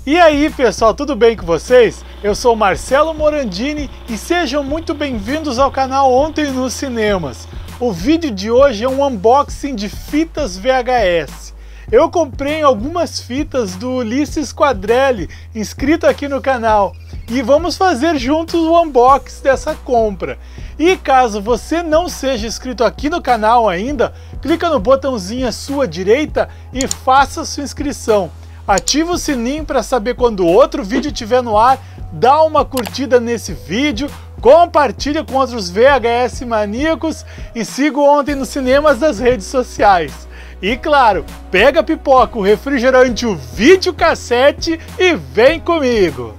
E aí pessoal, tudo bem com vocês? Eu sou Marcelo Morandini e sejam muito bem-vindos ao canal Ontem nos Cinemas. O vídeo de hoje é um unboxing de fitas VHS. Eu comprei algumas fitas do Ulisses Quadrelli, inscrito aqui no canal, e vamos fazer juntos o unboxing dessa compra. E caso você não seja inscrito aqui no canal ainda, clica no botãozinho à sua direita e faça sua inscrição. Ativa o sininho para saber quando outro vídeo estiver no ar, dá uma curtida nesse vídeo, compartilha com outros VHS maníacos e siga Ontem nos Cinemas nas redes sociais. E claro, pega a pipoca, o refrigerante, o videocassete e vem comigo!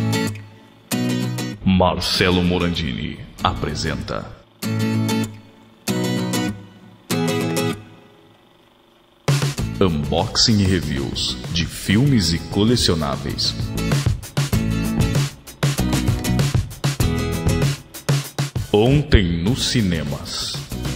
Marcelo Morandini apresenta Unboxing e Reviews de filmes e colecionáveis. Ontem nos Cinemas.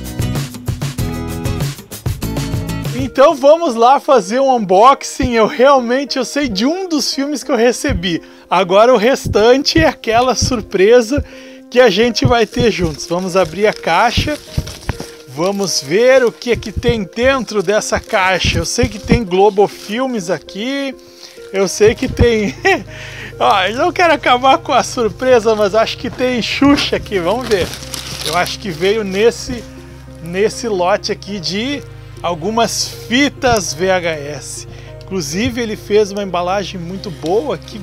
Então vamos lá fazer um unboxing. Eu sei de um dos filmes que eu recebi. Agora o restante é aquela surpresa que a gente vai ter juntos. Vamos abrir a caixa. Vamos ver o que tem dentro dessa caixa. Eu sei que tem Globo Filmes aqui. Eu sei que tem... eu não quero acabar com a surpresa, mas acho que tem Xuxa aqui. Vamos ver. Eu acho que veio nesse lote aqui de algumas fitas VHS. Inclusive ele fez uma embalagem muito boa aqui,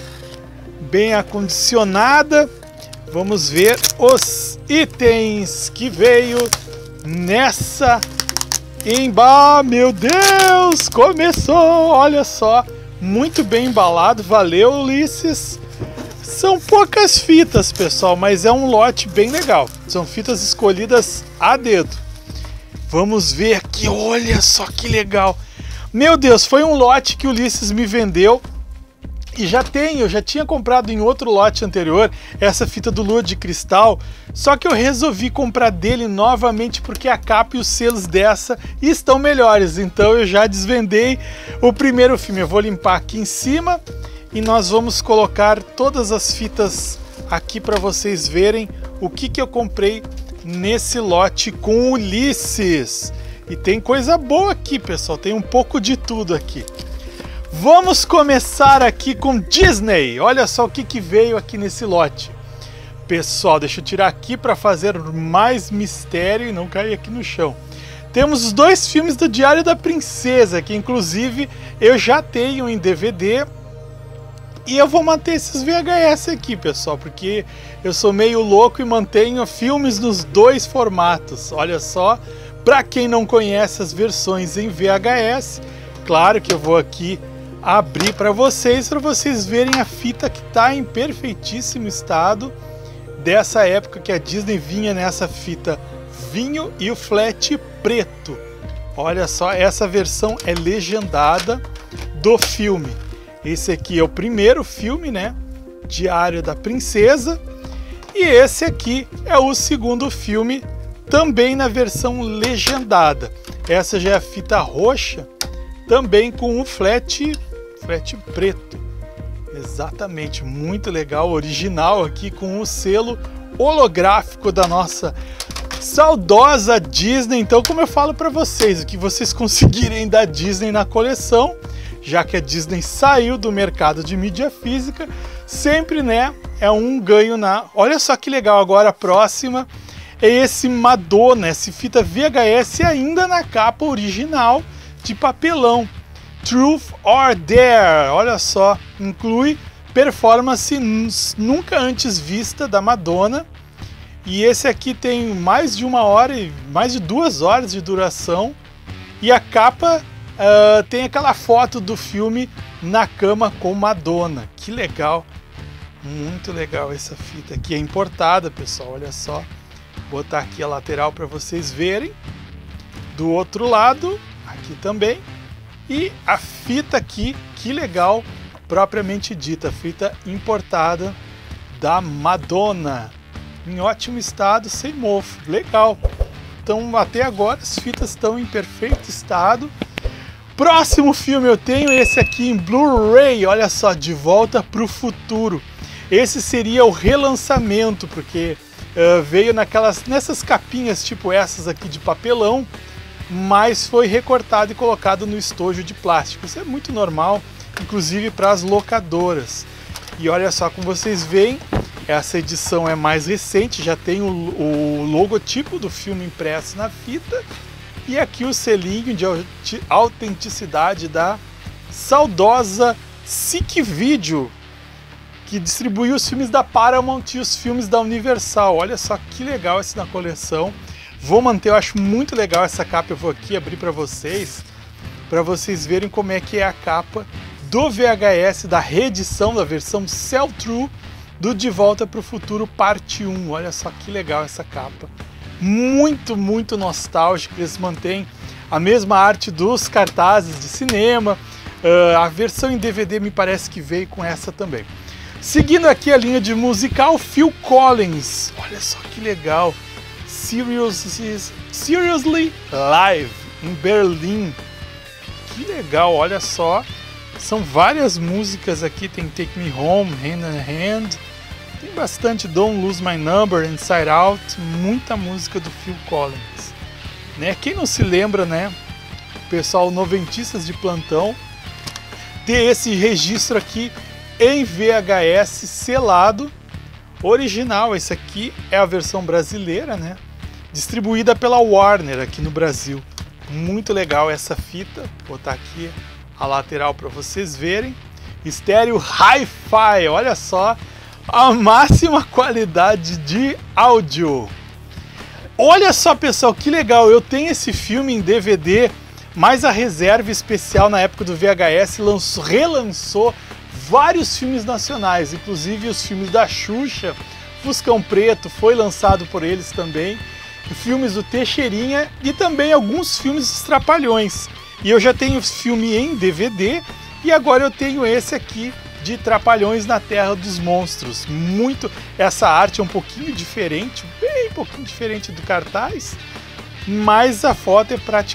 bem acondicionada. Vamos ver os itens que veio nessa Meu Deus, começou! Olha só, muito bem embalado, valeu Ulisses. São poucas fitas, pessoal, mas é um lote bem legal. São fitas escolhidas a dedo. Vamos ver aqui, olha só que legal. Meu Deus, foi um lote que o Ulisses me vendeu. E eu já tinha comprado em outro lote anterior essa fita do Lua de Cristal, só que eu resolvi comprar dele novamente porque a capa e os selos dessa estão melhores, então eu já desvendei o primeiro filme. Eu vou limpar aqui em cima e nós vamos colocar todas as fitas aqui para vocês verem o que eu comprei nesse lote com o Ulisses. E tem coisa boa aqui, pessoal, tem um pouco de tudo aqui. Vamos começar aqui com Disney. Olha só o que veio aqui nesse lote. Pessoal, deixa eu tirar aqui para fazer mais mistério e não cair aqui no chão. Temos os dois filmes do Diário da Princesa, que inclusive eu já tenho em DVD. E eu vou manter esses VHS aqui, pessoal, porque eu sou meio louco e mantenho filmes nos dois formatos. Olha só, para quem não conhece as versões em VHS, claro que eu vou aqui abrir para vocês verem a fita que está em perfeitíssimo estado dessa época que a Disney vinha nessa fita vinho e o flat preto. Olha só, essa versão é legendada do filme. Esse aqui é o primeiro filme, né? Diário da Princesa. E esse aqui é o segundo filme, também na versão legendada. Essa já é a fita roxa, também com um flat preto. Exatamente, muito legal, original aqui com o selo holográfico da nossa saudosa Disney. Então, como eu falo para vocês, o que vocês conseguirem da Disney na coleção, já que a Disney saiu do mercado de mídia física, sempre, né, é um ganho na... Olha só que legal, agora a próxima é esse Madonna, essa fita VHS ainda na capa original de papelão. Truth or Dare, olha só, inclui performance nunca antes vista da Madonna. E esse aqui tem mais de 1 hora e mais de 2 horas de duração. E a capa tem aquela foto do filme na cama com Madonna. Que legal, muito legal essa fita aqui. É importada, pessoal, olha só. Vou botar aqui a lateral para vocês verem. Do outro lado, aqui também. E a fita aqui, que legal, propriamente dita, fita importada da Madonna, em ótimo estado, sem mofo, legal. Então até agora as fitas estão em perfeito estado. Próximo filme eu tenho esse aqui em Blu-ray, olha só, De Volta para o Futuro. Esse seria o relançamento, porque veio nessas capinhas tipo essas aqui de papelão, mas foi recortado e colocado no estojo de plástico. Isso é muito normal, inclusive para as locadoras. E olha só, como vocês veem, essa edição é mais recente, já tem o logotipo do filme impresso na fita, e aqui o selinho de autenticidade da saudosa SIC Video, que distribuiu os filmes da Paramount e os filmes da Universal. Olha só que legal esse na coleção. Vou manter, eu acho muito legal essa capa. Eu vou aqui abrir para vocês verem como é que é a capa do VHS, da reedição, da versão sell-through do De Volta para o Futuro Parte 1. Olha só que legal essa capa. Muito, muito nostálgico. Eles mantêm a mesma arte dos cartazes de cinema. A versão em DVD me parece que veio com essa também. Seguindo aqui a linha de musical, Phil Collins. Olha só que legal. Seriously Live, em Berlim. Que legal, olha só. São várias músicas aqui. Tem Take Me Home, Hand in Hand. Tem bastante Don't Lose My Number, Inside Out. Muita música do Phil Collins. Né? Quem não se lembra, né? Pessoal noventistas de plantão, ter esse registro aqui em VHS selado, original. Esse aqui é a versão brasileira, né? Distribuída pela Warner aqui no Brasil. Muito legal essa fita. Vou botar aqui a lateral para vocês verem. Estéreo Hi-Fi, olha só a máxima qualidade de áudio. Olha só, pessoal, que legal. Eu tenho esse filme em DVD, mas a reserva especial na época do VHS relançou vários filmes nacionais, inclusive os filmes da Xuxa, Fuscão Preto foi lançado por eles também, filmes do Teixeirinha e também alguns filmes dos Trapalhões. E eu já tenho filme em DVD e agora eu tenho esse aqui de Trapalhões na Terra dos Monstros. Essa arte é um pouquinho diferente, bem pouquinho diferente do cartaz, mas a foto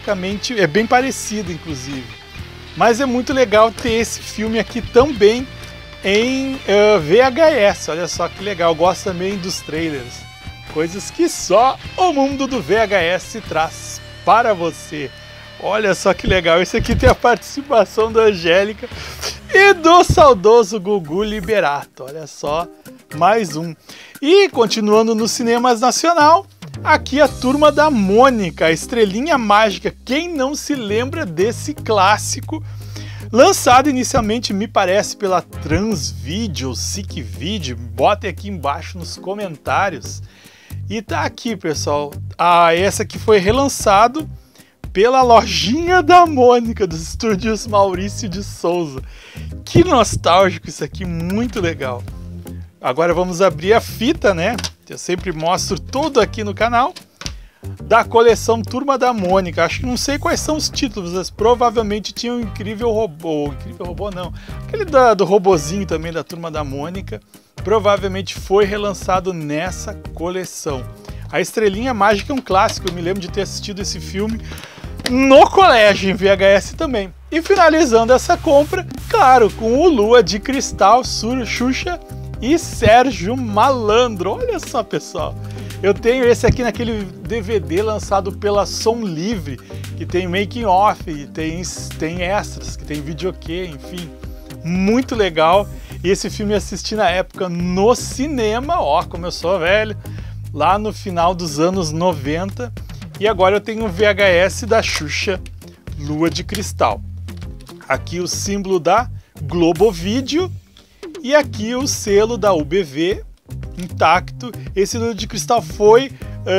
é bem parecida, inclusive. Mas é muito legal ter esse filme aqui também em VHS. Olha só que legal. Eu gosto também dos trailers. Coisas que só o mundo do VHS traz para você. Olha só que legal. Esse aqui tem a participação da Angélica e do saudoso Gugu Liberato. Olha só, mais um. E continuando no cinemas nacional, aqui a Turma da Mônica, a Estrelinha Mágica. Quem não se lembra desse clássico? Lançado inicialmente, me parece, pela Transvideo, SIC Video. Botem aqui embaixo nos comentários. E tá aqui, pessoal. Essa aqui foi relançado pela Lojinha da Mônica, dos estúdios Maurício de Souza. Que nostálgico isso aqui, muito legal. Agora vamos abrir a fita, né? Eu sempre mostro tudo aqui no canal da coleção Turma da Mônica. Acho que não sei quais são os títulos, mas provavelmente tinha o Incrível Robô. Incrível Robô não. Aquele do robozinho também da Turma da Mônica. Provavelmente foi relançado nessa coleção. A Estrelinha Mágica é um clássico. Eu me lembro de ter assistido esse filme no colégio, em VHS também. E finalizando essa compra, claro, com o Lua de Cristal, Xuxa e Sérgio Malandro. Olha só, pessoal. Eu tenho esse aqui naquele DVD lançado pela Som Livre, que tem making off, tem extras, que tem videokê, enfim. Muito legal. E esse filme eu assisti na época no cinema, ó, como eu sou velho, lá no final dos anos 90. E agora eu tenho um VHS da Xuxa, Lua de Cristal. Aqui o símbolo da Globovideo e aqui o selo da UBV intacto. Esse Lua de Cristal foi,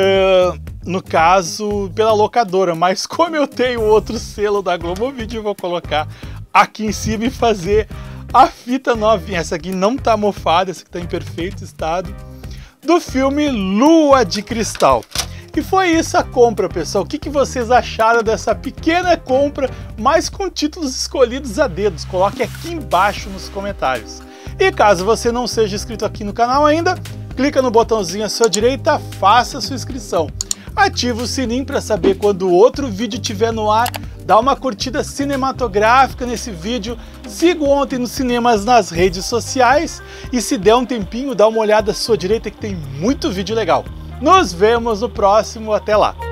no caso, pela locadora, mas como eu tenho outro selo da Globovideo, eu vou colocar aqui em cima e fazer a fita novinha. Essa aqui não tá mofada, essa aqui tá em perfeito estado, do filme Lua de Cristal. E foi isso a compra, pessoal. O que vocês acharam dessa pequena compra, mas com títulos escolhidos a dedos? Coloque aqui embaixo nos comentários. E caso você não seja inscrito aqui no canal ainda, clica no botãozinho à sua direita, faça a sua inscrição. ativa o sininho para saber quando outro vídeo estiver no ar, dá uma curtida cinematográfica nesse vídeo, siga o Ontem nos Cinemas nas redes sociais e se der um tempinho, dá uma olhada à sua direita que tem muito vídeo legal. Nos vemos no próximo, até lá!